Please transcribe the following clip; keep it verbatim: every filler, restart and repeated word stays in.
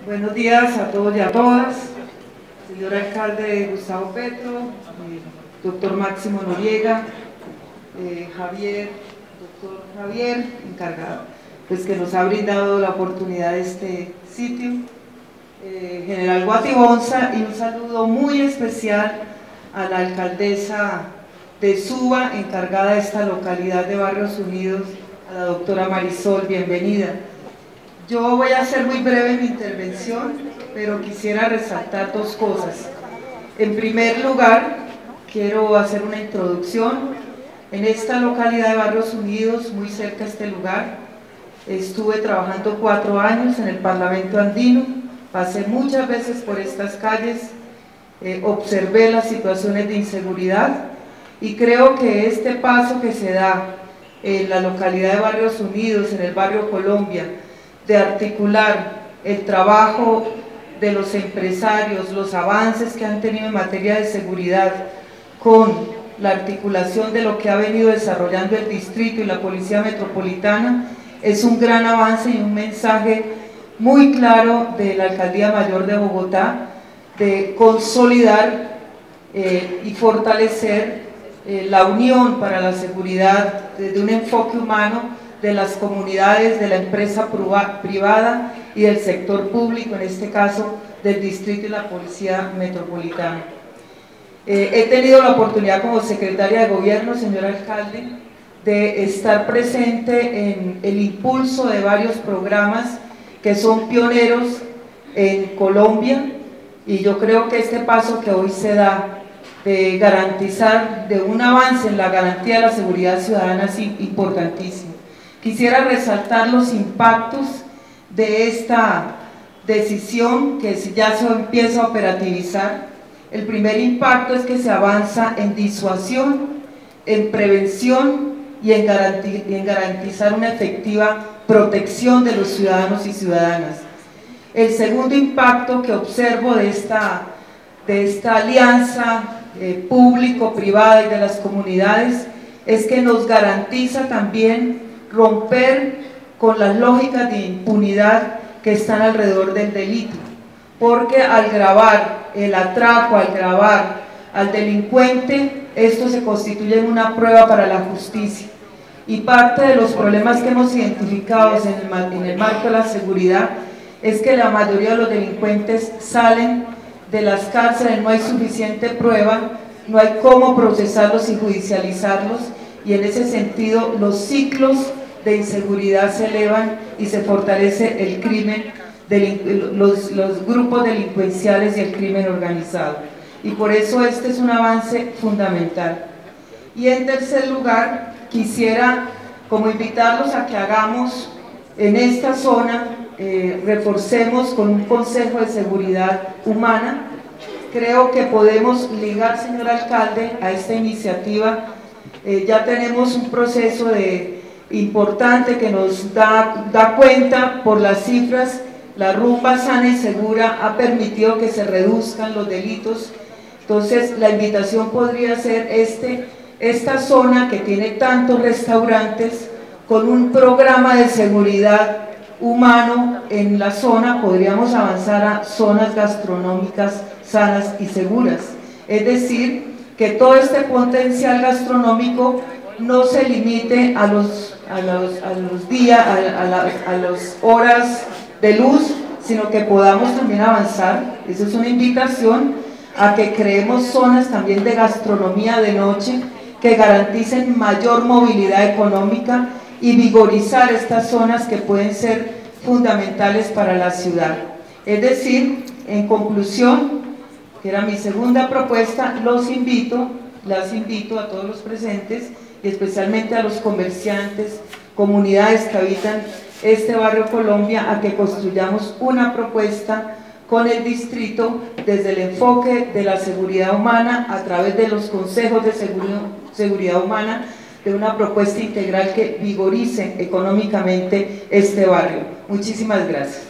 Buenos días a todos y a todas, señor alcalde Gustavo Petro, eh, doctor Máximo Noriega, eh, Javier, doctor Javier, encargado, pues que nos ha brindado la oportunidad de este sitio, eh, general Guatibonza, y un saludo muy especial a la alcaldesa de Suba, encargada de esta localidad de Barrios Unidos, a la doctora Marisol, bienvenida. Yo voy a ser muy breve en mi intervención, pero quisiera resaltar dos cosas. En primer lugar, quiero hacer una introducción. En esta localidad de Barrios Unidos, muy cerca de este lugar, estuve trabajando cuatro años en el Parlamento Andino, pasé muchas veces por estas calles, eh, observé las situaciones de inseguridad y creo que este paso que se da en la localidad de Barrios Unidos, en el barrio Colombia, de articular el trabajo de los empresarios, los avances que han tenido en materia de seguridad con la articulación de lo que ha venido desarrollando el distrito y la Policía Metropolitana, es un gran avance y un mensaje muy claro de la Alcaldía Mayor de Bogotá de consolidar eh, y fortalecer eh, la unión para la seguridad desde un enfoque humano de las comunidades, de la empresa privada y del sector público, en este caso del distrito y la Policía Metropolitana. Eh, he tenido la oportunidad como secretaria de gobierno, señor alcalde, de estar presente en el impulso de varios programas que son pioneros en Colombia, y yo creo que este paso que hoy se da de garantizar, de un avance en la garantía de la seguridad ciudadana es importantísimo. Quisiera resaltar los impactos de esta decisión que ya se empieza a operativizar. El primer impacto es que se avanza en disuasión, en prevención y en garantizar una efectiva protección de los ciudadanos y ciudadanas. El segundo impacto que observo de esta, de esta alianza eh, público-privada y de las comunidades es que nos garantiza también romper con las lógicas de impunidad que están alrededor del delito, porque al grabar el atraco, al grabar al delincuente, esto se constituye en una prueba para la justicia, y parte de los problemas que hemos identificado en el, en el marco de la seguridad es que la mayoría de los delincuentes salen de las cárceles, no hay suficiente prueba, no hay cómo procesarlos y judicializarlos, y en ese sentido los ciclos de inseguridad se elevan y se fortalece el crimen, los, los grupos delincuenciales y el crimen organizado, y por eso este es un avance fundamental. Y en tercer lugar, quisiera como invitarlos a que hagamos en esta zona, eh, reforcemos con un Consejo de Seguridad Humana. Creo que podemos ligar, señor alcalde, a esta iniciativa. Eh, ya tenemos un proceso de, importante que nos da, da cuenta por las cifras. La rumba sana y segura ha permitido que se reduzcan los delitos. Entonces la invitación podría ser este, esta zona que tiene tantos restaurantes, con un programa de seguridad humano en la zona, podríamos avanzar a zonas gastronómicas sanas y seguras. Es decir, que todo este potencial gastronómico no se limite a los, a los, a los días, a, a, la, a las horas de luz, sino que podamos también avanzar. Eso es una invitación a que creemos zonas también de gastronomía de noche que garanticen mayor movilidad económica y vigorizar estas zonas que pueden ser fundamentales para la ciudad. Es decir, en conclusión, que era mi segunda propuesta, los invito, las invito a todos los presentes y especialmente a los comerciantes, comunidades que habitan este barrio Colombia, a que construyamos una propuesta con el distrito desde el enfoque de la seguridad humana a través de los consejos de seguridad humana, de una propuesta integral que vigorice económicamente este barrio. Muchísimas gracias.